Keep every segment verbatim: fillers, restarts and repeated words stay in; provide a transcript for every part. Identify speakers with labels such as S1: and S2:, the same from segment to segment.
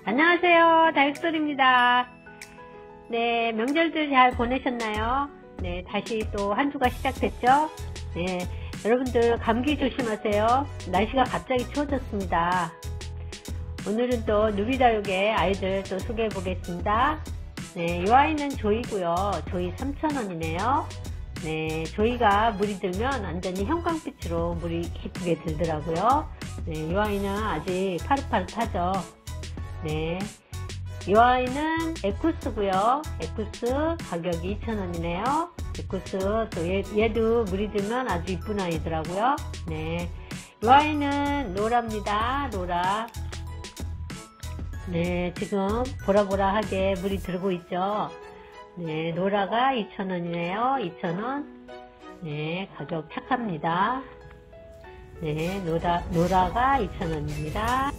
S1: 안녕하세요, 다육솔입니다. 네, 명절들 잘 보내셨나요? 네, 다시 또 한 주가 시작됐죠? 네, 여러분들 감기 조심하세요. 날씨가 갑자기 추워졌습니다. 오늘은 또 누비다육의 아이들 또 소개해 보겠습니다. 네, 이 아이는 조이고요. 조이 삼천 원이네요. 네, 조이가 물이 들면 완전히 형광빛으로 물이 깊게 들더라고요. 네, 이 아이는 아직 파릇파릇하죠. 네, 이 아이는 에쿠스고요. 에쿠스 가격이 이천 원이네요. 에쿠스 또 얘, 얘도 물이 들면 아주 이쁜 아이더라고요. 네, 이 아이는 로라입니다. 로라. 네, 지금 보라보라하게 물이 들고 있죠. 네, 로라가 이천 원이네요. 이천 원. 네, 가격 착합니다. 네, 로라, 로라가 이천 원입니다.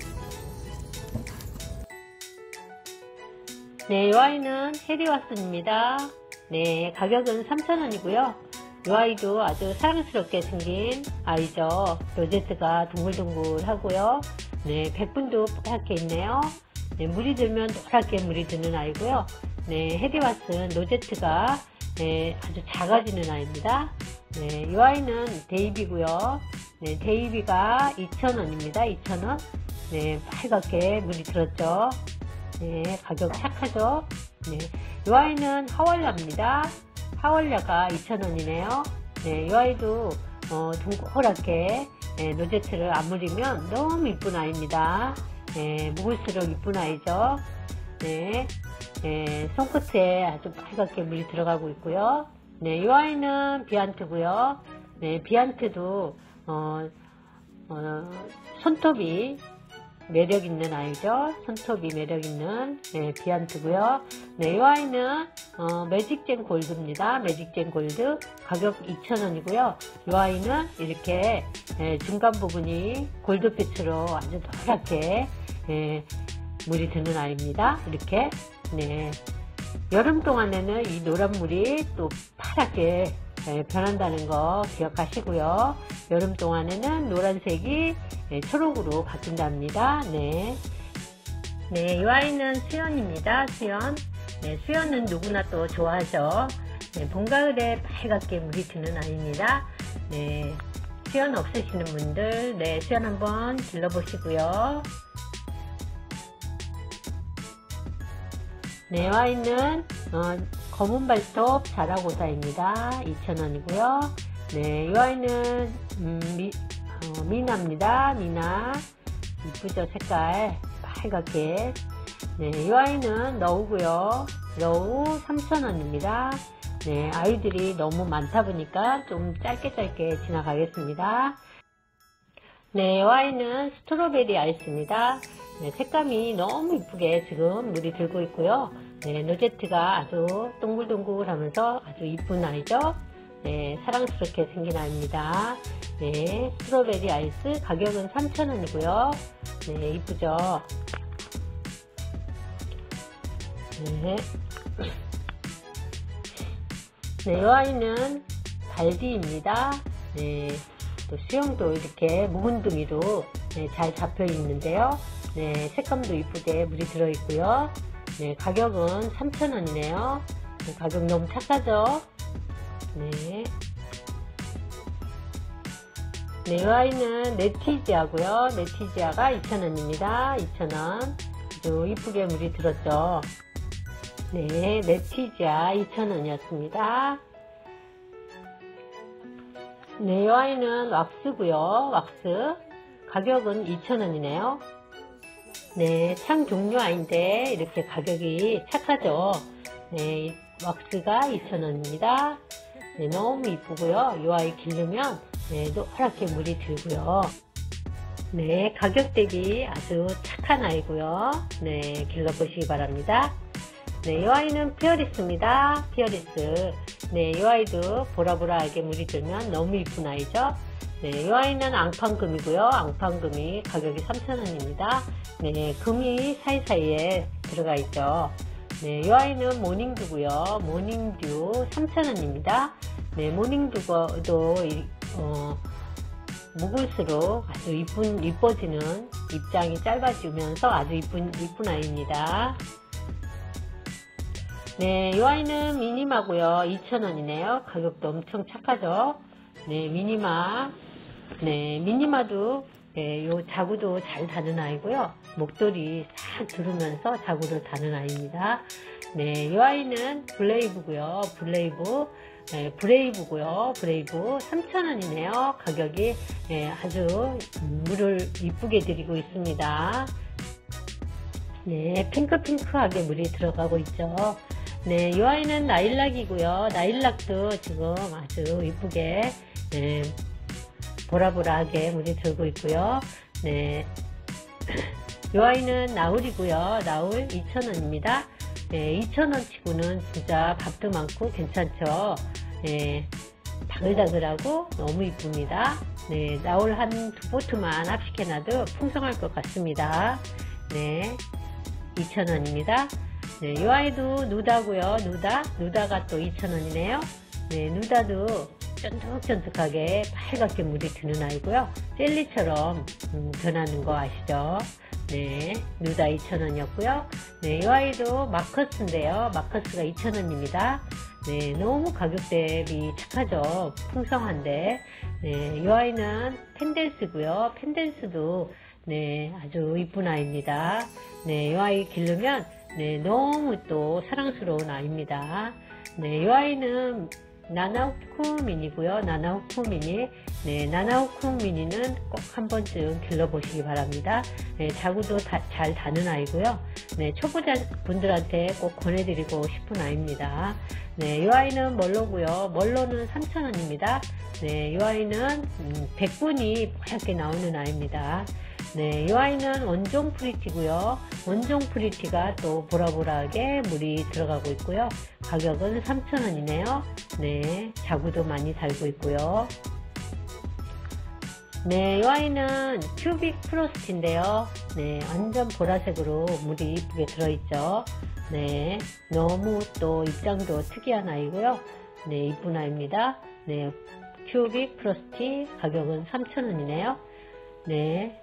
S1: 네, 이 아이는 해리왓슨입니다. 네, 가격은 삼천 원이고요. 이 아이도 아주 사랑스럽게 생긴 아이죠. 로제트가 동글동글하고요. 네, 백분도 빨갛게 있네요. 네, 물이 들면 노랗게 물이 드는 아이고요. 네, 해리왓슨 로제트가 네, 아주 작아지는 아이입니다. 네, 이 아이는 데이비고요. 네, 데이비가 이천 원입니다. 이천 원. 네, 빨갛게 물이 들었죠. 네, 가격 착하죠. 네, 이 아이는 하월라입니다. 하월라가 이천 원이네요. 네, 이 아이도 어, 동그랗게 네, 로제트를 아무리면 너무 이쁜 아이입니다. 네, 묵을수록 이쁜 아이죠. 네, 네, 손끝에 아주 빨갛게 물이 들어가고 있고요. 네, 이 아이는 비안트고요. 네, 비안트도 어, 어, 손톱이 매력 있는 아이죠. 손톱이 매력 있는 네, 비안트고요. 네, 이 아이는 어, 매직젠 골드입니다. 매직젠 골드 가격 이천 원이고요. 이 아이는 이렇게 네, 중간 부분이 골드빛으로 아주 노랗게 네, 물이 드는 아이입니다. 이렇게 네, 여름 동안에는 이 노란 물이 또 파랗게 네, 변한다는 거 기억하시고요. 여름 동안에는 노란색이 네, 초록으로 바뀐답니다. 네, 네, 이 아이는 수연입니다. 수연. 네, 수연은 누구나 또 좋아하죠. 네, 봄, 가을에 빨갛게 물이 드는 아이입니다. 네, 수연 없으시는 분들, 네, 수연 한번 길러보시고요. 네, 이 아이는 어, 검은 발톱 자라고사입니다. 이천 원이고요. 네, 이 아이는 음, 미, 어, 미나입니다. 미나. 이쁘죠? 색깔 빨갛게. 네, 이 아이는 러우고요. 러우 삼천 원입니다. 네, 아이들이 너무 많다 보니까 좀 짧게 짧게 지나가겠습니다. 네, 이 아이는 스트로베리 아이스입니다. 네, 색감이 너무 이쁘게 지금 물이 들고 있고요. 네, 로제트가 아주 동글동글하면서 아주 이쁜 아이죠. 네, 사랑스럽게 생긴 아이입니다. 네, 스트로베리 아이스 가격은 삼천 원이고요. 네, 이쁘죠. 네. 네, 이 아이는 달디입니다. 네, 또 수영도 이렇게 묵은둥이로 네, 잘 잡혀 있는데요. 네, 색감도 이쁘게 물이 들어 있고요. 네, 가격은 삼천 원이네요. 네, 가격 너무 착하죠? 네. 네, 이 아이는 네티지아고요. 네티지아가 이천 원입니다. 이천 원. 아주 이쁘게 물이 들었죠. 네, 네티지아 이천 원이었습니다. 네, 이 아이는 왁스고요. 왁스. 가격은 이천 원이네요. 네, 창 종류 아이인데 이렇게 가격이 착하죠. 네, 왁스가 이천 원입니다. 네, 너무 이쁘고요. 이 아이 기르면 네, 노랗게 물이 들고요. 네, 가격 대비 아주 착한 아이고요. 네, 길러보시기 바랍니다. 네, 이 아이는 피어리스입니다. 피어리스. 네, 이 아이도 보라보라하게 물이 들면 너무 이쁜 아이죠. 네, 이 아이는 앙팡금이고요. 앙팡금이 가격이 삼천 원입니다. 네, 금이 사이사이에 들어가 있죠. 네, 이 아이는 모닝듀고요. 모닝듀 삼천 원입니다. 네, 모닝듀도 어, 묵을수록 아주 이쁜, 이뻐지는 입장이 짧아지면서 아주 이쁜, 이쁜 아이입니다. 네, 이 아이는 미니마고요. 이천 원이네요. 가격도 엄청 착하죠. 네, 미니마. 네, 미니마도 네, 요 자구도 잘 다는 아이고요. 목도리 싹 두르면서 자구를 다는 아이입니다. 네, 이 아이는 블레이브고요. 블레이브. 네, 브레이브고요. 브레이브 삼천 원이네요. 가격이 네, 아주 물을 이쁘게 드리고 있습니다. 네, 핑크핑크하게 물이 들어가고 있죠. 네, 이 아이는 나일락이고요. 나일락도 지금 아주 이쁘게 네, 보라보라하게 물이 들고 있고요. 네, 이 아이는 나울이고요. 나울 이천 원입니다. 네, 이천 원 치고는 진짜 밥도 많고 괜찮죠. 네, 바글바글하고 너무 이쁩니다. 네, 나올 한 두 보트만 합식해놔도 풍성할 것 같습니다. 네, 이천 원입니다. 네, 이 아이도 누다고요. 누다. 누다가 또 이천 원이네요. 네, 누다도 쫀득쫀득하게 빨갛게 물이 드는 아이고요. 젤리처럼 음, 변하는 거 아시죠? 네, 누다 이천 원이었고요. 네, 이 아이도 마커스인데요. 마커스가 이천 원입니다. 네, 너무 가격 대비 착하죠. 풍성한데. 네, 이 아이는 펜댄스고요. 펜댄스도 네, 아주 이쁜 아이입니다. 네, 이 아이 기르면 네, 너무 또 사랑스러운 아이입니다. 네, 이 아이는 나나우쿠 미니고요. 나나우쿠 미니. 네, 나나우쿠 미니는 꼭 한 번쯤 길러보시기 바랍니다. 네, 자구도 다, 잘 다는 아이고요. 네, 초보자 분들한테 꼭 권해드리고 싶은 아이입니다. 네, 이 아이는 멀로고요. 멀로는 삼천 원입니다. 네, 이 아이는 음, 백분이 뽀얗게 나오는 아이입니다. 네, 이 아이는 원종 프리티고요. 원종 프리티가 또 보라보라하게 물이 들어가고 있고요. 가격은 삼천 원이네요. 네, 자구도 많이 달고 있고요. 네, 이 아이는 큐빅 프로스트인데요. 네, 완전 보라색으로 물이 이쁘게 들어있죠. 네, 너무 또 입장도 특이한 아이고요. 네, 이쁜 아이입니다. 네, 큐빅 프로스트 가격은 삼천 원이네요. 네.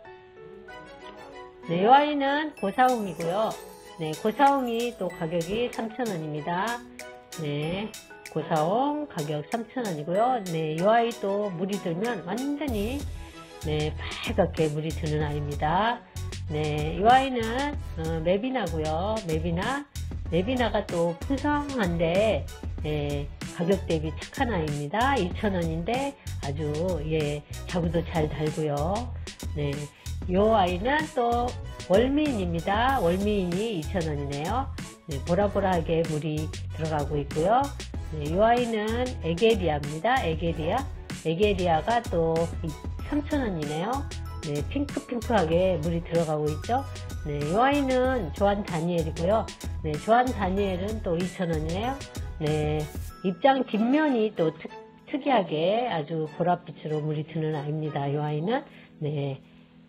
S1: 네, 이 아이는 고사홍이고요. 네, 고사홍이 또 가격이 삼천 원입니다. 네, 고사홍 가격 삼천 원이고요. 네, 이 아이도 물이 들면 완전히 네, 빨갛게 물이 드는 아이입니다. 네, 이 아이는 어, 메비나고요. 메비나. 메비나가 또 풍성한데 예, 가격 대비 착한 아이입니다. 이천 원인데 아주 예, 자구도 잘 달고요. 네, 이 아이는 또 월미인입니다. 월미인이 이천 원이네요. 네, 보라보라하게 물이 들어가고 있고요. 네, 이 아이는 에게리아입니다. 에게리아. 에게리아가 또 삼천 원이네요. 네, 핑크핑크하게 물이 들어가고 있죠. 네, 이 아이는 조한 다니엘이고요. 네, 조한 다니엘은 또 이천 원이네요. 네, 입장 뒷면이 또 특, 특이하게 아주 보랏빛으로 물이 드는 아이입니다. 이 아이는 네,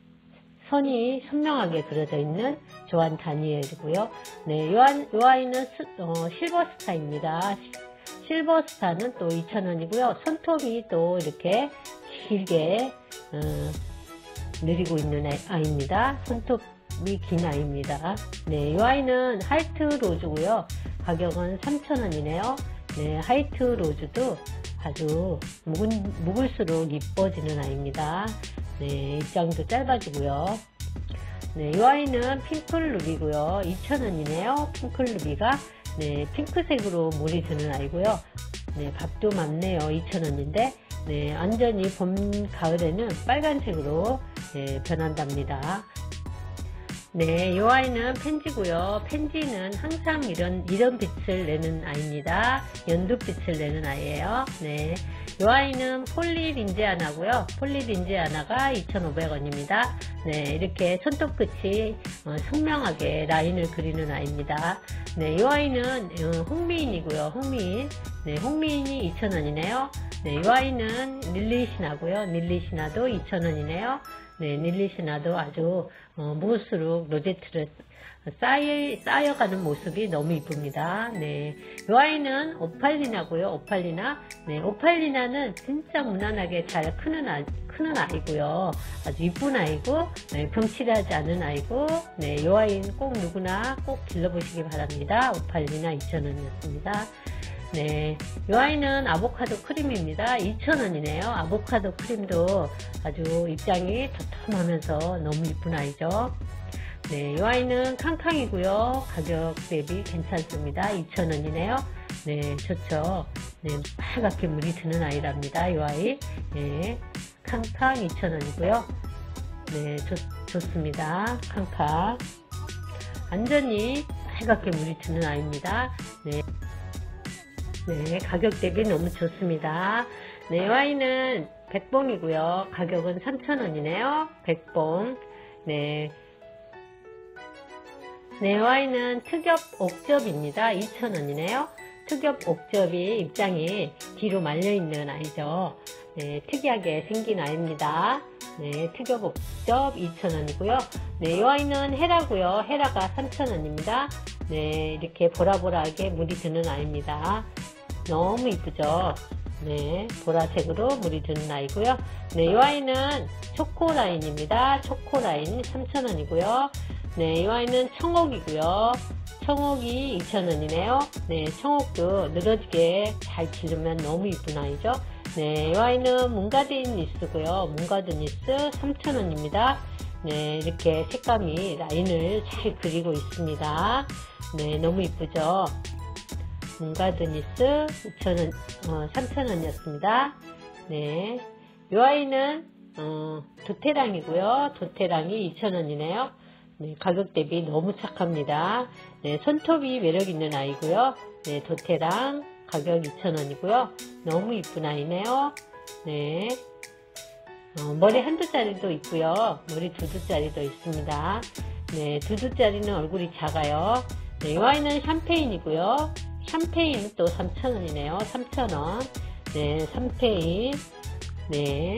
S1: 선이 선명하게 그려져 있는 조한 다니엘이고요. 네, 이, 이 아이는 스, 어, 실버스타입니다. 실버스타는 또 이천 원이고요. 손톱이 또 이렇게 길게 어, 내리고 있는 아이입니다. 손톱이 긴 아이입니다. 네, 이 아이는 하이트 로즈고요. 가격은 삼천 원이네요. 네, 하이트 로즈도 아주 묵은, 묵을수록 이뻐지는 아이입니다. 네, 입장도 짧아지고요. 네, 이 아이는 핑클루비고요. 이천 원이네요. 핑클루비가 네, 핑크색으로 물이 드는 아이고요. 네, 밥도 많네요. 이천 원인데 네, 완전히 봄, 가을에는 빨간색으로 네, 변한답니다. 네, 이 아이는 펜지고요. 펜지는 항상 이런 이런 빛을 내는 아이입니다. 연두빛을 내는 아이예요. 네, 이 아이는 폴리린제아나고요. 폴리린제아나가 이천오백 원입니다. 네, 이렇게 손톱 끝이 어, 선명하게 라인을 그리는 아이입니다. 네, 이 아이는 어, 홍미인이고요. 홍미인. 네, 홍미인이 이천 원이네요. 네, 이 아이는 릴리시나고요. 릴리시나도 이천 원이네요. 네, 릴리시나도 아주 어, 묵을수록 로제트를 쌓여, 쌓여가는 모습이 너무 이쁩니다. 네, 이 아이는 오팔리나고요. 오팔리나. 네, 오팔리나는 진짜 무난하게 잘 크는, 아, 크는 아이고요. 아주 이쁜 아이고, 네, 병치레하지 않은 아이고, 네, 이 아이는 꼭 누구나 꼭 길러보시기 바랍니다. 오팔리나 이천 원이었습니다. 네, 이 아이는 아보카도 크림입니다. 이천 원이네요. 아보카도 크림도 아주 입장이 도톰하면서 너무 이쁜 아이죠. 네, 이 아이는 캉캉이고요. 가격 대비 괜찮습니다. 이천 원이네요. 네, 좋죠. 네, 빨갛게 물이 드는 아이랍니다. 이 아이. 네, 캉캉 이천 원이고요. 네, 좋, 좋습니다. 캉캉. 완전히 빨갛게 물이 드는 아이입니다. 네. 네, 가격 대비 너무 좋습니다. 네, 이 아이는 백봉이고요. 가격은 삼천 원이네요. 백봉. 네. 네, 이 아이는 특엽 옥접입니다. 이천 원이네요. 특엽 옥접이 입장이 뒤로 말려있는 아이죠. 네, 특이하게 생긴 아이입니다. 네, 특엽 옥접 이천 원이고요. 네, 이 아이는 헤라고요. 헤라가 삼천 원입니다. 네, 이렇게 보라보라하게 물이 드는 아이입니다. 너무 이쁘죠? 네, 보라색으로 물이 드는 아이고요. 네, 이 아이는 초코라인입니다. 초코라인 삼천 원이고요. 네, 이 아이는 청옥이고요. 청옥이 이천 원이네요. 네, 청옥도 늘어지게 잘 기르면 너무 이쁜 아이죠. 네, 이 아이는 문가드니스고요. 문가드니스 삼천 원입니다. 네, 이렇게 색감이 라인을 잘 그리고 있습니다. 네, 너무 이쁘죠? 문가드니스 이천 원, 어, 삼천 원이었습니다. 네, 이 아이는 어, 도테랑이고요. 도테랑이 이천 원이네요. 네, 가격 대비 너무 착합니다. 네, 손톱이 매력있는 아이고요. 네, 도테랑 가격 이천 원이고요. 너무 이쁜 아이네요. 네, 어, 머리 한두 짜리도 있고요. 머리 두두 짜리도 있습니다. 네, 두두 짜리는 얼굴이 작아요. 네, 이 아이는 샴페인이고요. 샴페인 또 삼천 원이네요. 삼천 원. 네, 샴페인. 네.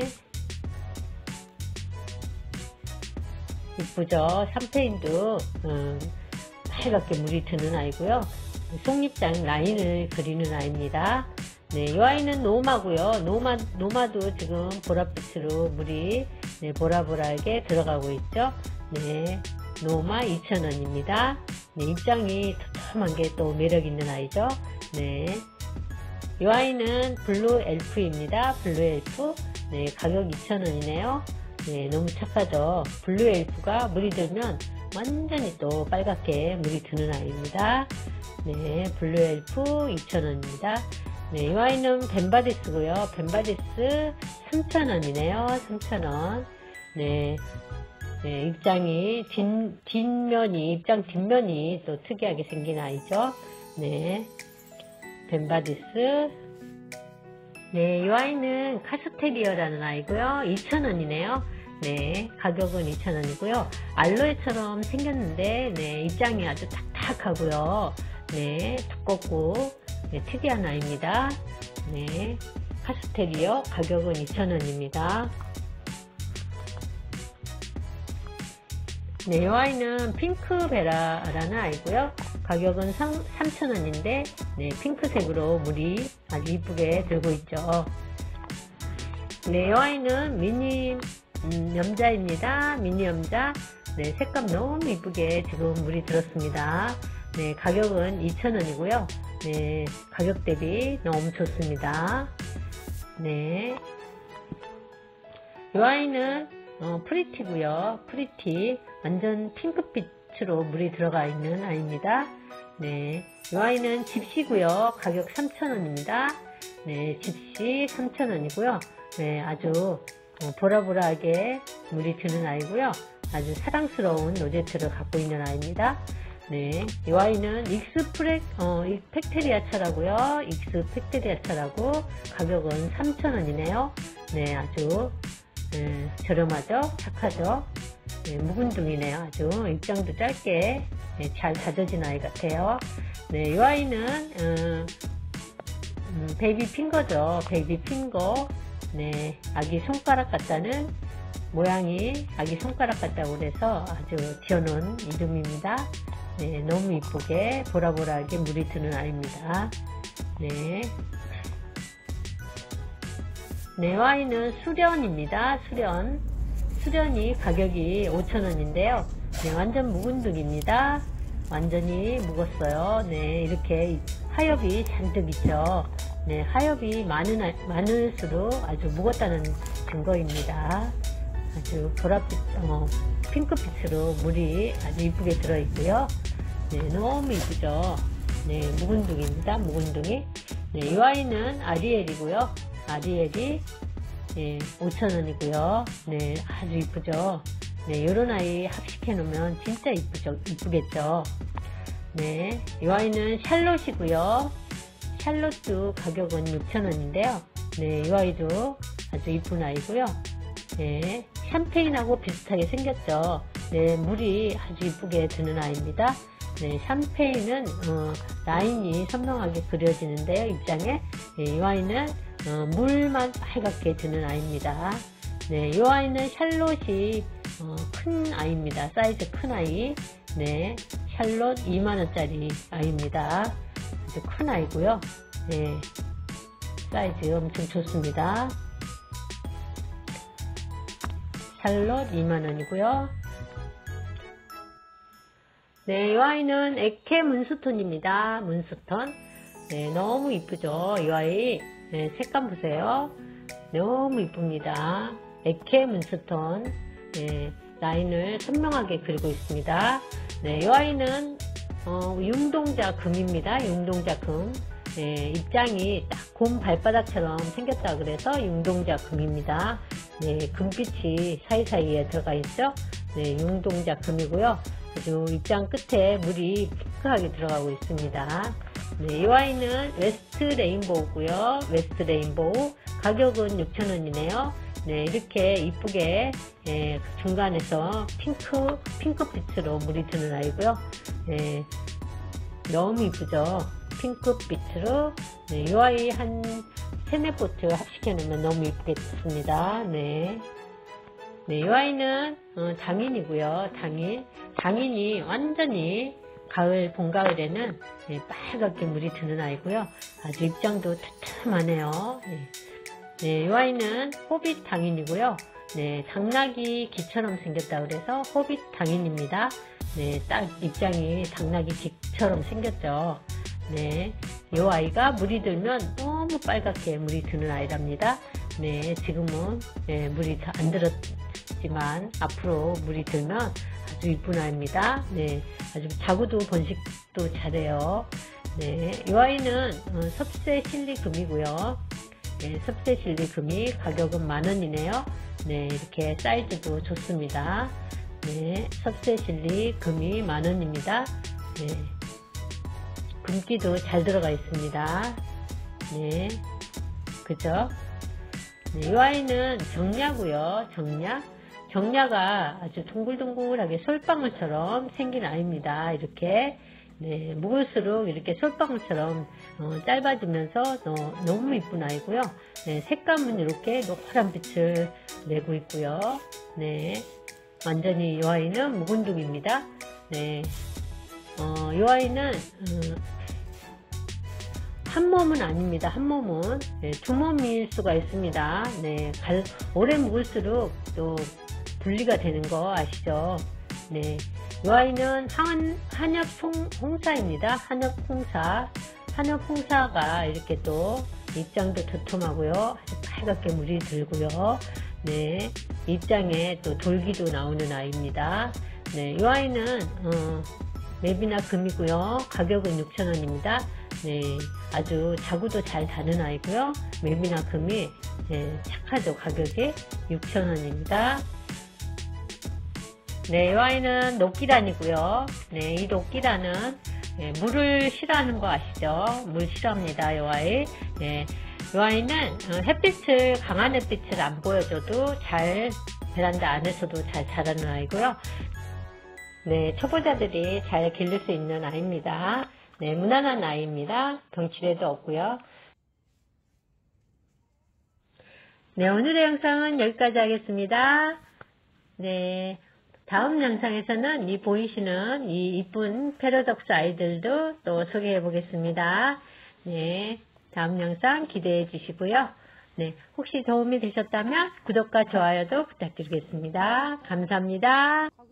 S1: 이쁘죠? 샴페인도 음, 빨갛게 물이 드는 아이고요. 속립장 라인을 그리는 아이입니다. 네, 이 아이는 노마고요. 노마, 노마도 지금 보랏빛으로 물이 네, 보라보라하게 들어가고 있죠. 네, 노마 이천 원입니다. 네, 입장이 도톰한 게 또 매력있는 아이죠. 네, 이 아이는 블루 엘프입니다. 블루 엘프. 네, 가격 이천 원이네요. 네, 너무 착하죠. 블루 엘프가 물이 들면 완전히 또 빨갛게 물이 드는 아이입니다. 네, 블루 엘프 이천 원입니다. 네, 이 아이는 벤바디스고요. 벤바디스 삼천 원이네요. 삼천 원. 네, 네, 입장이 뒷, 뒷면이 입장 뒷면이 또 특이하게 생긴 아이죠. 네, 벤바디스. 네, 이 아이는 카스테리어라는 아이고요. 이천 원이네요. 네, 가격은 이천 원이고요. 알로에처럼 생겼는데, 네, 입장이 아주 탁탁하고요. 네, 두껍고, 네, 특이한 아이입니다. 네, 카스테리어 가격은 이천 원입니다. 네, 이 아이는 핑크베라라는 아이고요. 가격은 삼천 원인데, 네, 핑크색으로 물이 아주 이쁘게 들고 있죠. 네, 이 아이는 미니 음, 염자입니다. 미니 염자. 네, 색감 너무 이쁘게 지금 물이 들었습니다. 네, 가격은 이천 원이고요. 네, 가격 대비 너무 좋습니다. 네, 이 아이는 어, 프리티고요. 프리티. 완전 핑크빛으로 물이 들어가 있는 아이입니다. 네, 이 아이는 집시고요. 가격 삼천 원입니다. 네, 집시 삼천 원이고요. 네, 아주 보라보라하게 물이 드는 아이고요. 아주 사랑스러운 로제트를 갖고 있는 아이입니다. 네, 이 아이는 익스프렉, 어, 팩테리아차라고요. 익스팩테리아차라고 가격은 삼천 원이네요. 네, 아주 네, 저렴하죠? 착하죠? 네, 묵은둥이네요. 아주 입장도 짧게 네, 잘 다져진 아이 같아요. 네, 이 아이는 음, 음, 베이비 핑거죠. 베이비 핑거. 네, 아기 손가락 같다는 모양이 아기 손가락 같다고 그래서 아주 지어놓은 이름입니다. 네, 너무 이쁘게 보라보라하게 물이 드는 아이입니다. 네. 네, 이 아이는 수련입니다. 수련. 수련이 가격이 오천 원인데요. 네, 완전 묵은둥입니다. 완전히 묵었어요. 네, 이렇게 하엽이 잔뜩 있죠. 네, 하엽이 많은, 많을수록 아주 묵었다는 증거입니다. 아주 보랏빛, 어, 핑크빛으로 물이 아주 이쁘게 들어있고요. 네, 너무 이쁘죠. 네, 묵은둥입니다. 묵은둥이. 네, 이 아이는 아리엘이고요. 아리엘이 네, 오천 원이고요. 네, 아주 이쁘죠. 네, 요런 아이 합식해 놓으면 진짜 이쁘죠. 이쁘겠죠. 네, 이 아이는 샬롯이고요. 샬롯도 가격은 육천 원인데요. 네, 이 아이도 아주 이쁜 아이고요. 네, 샴페인하고 비슷하게 생겼죠. 네, 물이 아주 이쁘게 드는 아이입니다. 네, 샴페인은 어, 라인이 선명하게 그려지는데요. 입장에. 네, 이 아이는 어, 물만 빨갛게 드는 아이입니다. 네, 이 아이는 샬롯이 어, 큰 아이입니다. 사이즈 큰 아이. 네, 샬롯 이만 원짜리 아이입니다. 아주 큰 아이고요. 네, 사이즈 엄청 좋습니다. 샬롯 이만 원이고요. 네, 이 아이는 에케 문스톤입니다. 문스톤. 네, 너무 이쁘죠. 이 아이. 네, 색감 보세요. 너무 이쁩니다. 에케 문스톤. 네, 라인을 선명하게 그리고 있습니다. 네, 이 아이는 어, 융동자 금입니다. 융동자 금. 네, 입장이 딱 곰 발바닥처럼 생겼다 그래서 융동자 금입니다. 네, 금빛이 사이사이에 들어가 있죠. 네, 융동자 금이고요. 아주 입장 끝에 물이 핑크하게 들어가고 있습니다. 네, 이 아이는 웨스트 레인보우고요. 웨스트 레인보우. 가격은 육천 원이네요. 네, 이렇게 이쁘게 예, 중간에서 핑크, 핑크빛으로 물이 드는 아이고요. 예, 너무 이쁘죠? 핑크빛으로. 네, 이 아이 한 세네 보트 합식해 놓으면 너무 이쁘게 됐습니다. 네. 네, 이 아이는 어, 장인이고요. 장인. 장인이 완전히 가을, 봄, 가을에는 네, 빨갛게 물이 드는 아이고요. 아주 입장도 튼튼하네요. 네. 네, 이 아이는 호빗 당인이고요. 네, 당나귀 귀처럼 생겼다 그래서 호빗 당인입니다. 네, 딱 입장이 당나귀 귀처럼 생겼죠. 네, 이 아이가 물이 들면 너무 빨갛게 물이 드는 아이랍니다. 네, 지금은 네, 물이 안 들었지만 앞으로 물이 들면 아주 이쁜 아이입니다. 네, 아주 자구도 번식도 잘해요. 네, 이 아이는 어, 섭세 실리금이고요. 네, 섭세 실리금이 가격은 만 원이네요. 네, 이렇게 사이즈도 좋습니다. 네, 섭세 실리금이 만 원입니다. 네, 금기도 잘 들어가 있습니다. 네, 그죠? 네, 이 아이는 정야고요. 정야. 정야가 아주 동글동글하게 솔방울처럼 생긴 아이입니다. 이렇게. 네, 묵을수록 이렇게 솔방울처럼 어, 짧아지면서 어, 너무 이쁜 아이고요. 네, 색감은 이렇게 노란 빛을 내고 있고요. 네, 완전히 이 아이는 묵은둥입니다. 네, 어, 이 아이는 음, 한 몸은 아닙니다. 한 몸은 네, 두 몸일 수가 있습니다. 네, 갈, 오래 묵을수록 또 분리가 되는 거 아시죠? 네, 이 아이는 한, 한엽 홍사입니다. 한엽 홍사. 한엽 홍사가 이렇게 또 입장도 도톰하고요. 아주 빨갛게 물이 들고요. 네, 입장에 또 돌기도 나오는 아이입니다. 네, 이 아이는 어, 맵이나 금이고요. 가격은 육천 원입니다. 네, 아주 자구도 잘 다는 아이고요. 맵이나 금이 네, 착하죠. 가격이 육천 원입니다. 네, 이 아이는 녹기란이고요. 네, 이 녹기란은 네, 물을 싫어하는 거 아시죠? 물 싫어합니다. 이 아이. 네, 이 아이는 햇빛을, 강한 햇빛을 안 보여줘도 잘 베란다 안에서도 잘 자라는 아이고요. 네, 초보자들이 잘 기를 수 있는 아이입니다. 네, 무난한 아이입니다. 덩치레도 없고요. 네, 오늘의 영상은 여기까지 하겠습니다. 네, 다음 영상에서는 이 보이시는 이 이쁜 패러독스 아이들도 또 소개해 보겠습니다. 네, 다음 영상 기대해 주시고요. 네, 혹시 도움이 되셨다면 구독과 좋아요도 부탁드리겠습니다. 감사합니다.